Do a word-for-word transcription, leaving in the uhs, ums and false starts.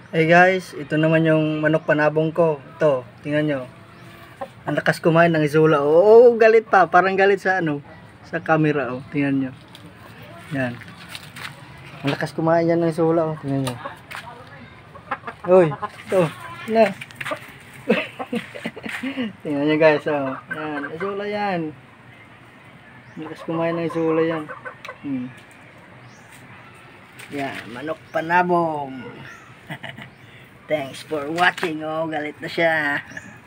Hey guys, ito naman yung manok panabong ko. Ito, tingnan nyo. Ang lakas kumain ng azolla. Oo, galit pa. Parang galit sa ano, sa camera. Oh, tingnan nyo. Yan. Ang lakas kumain yan ng azolla. Oh, tingnan nyo. Uy, ito. Na. Tingnan nyo guys. Oh. Yan, azolla yan. Ang lakas kumain ng azolla yan. Hmm. Yan, manok panabong. Thanks for watching. Oh, galit na siya.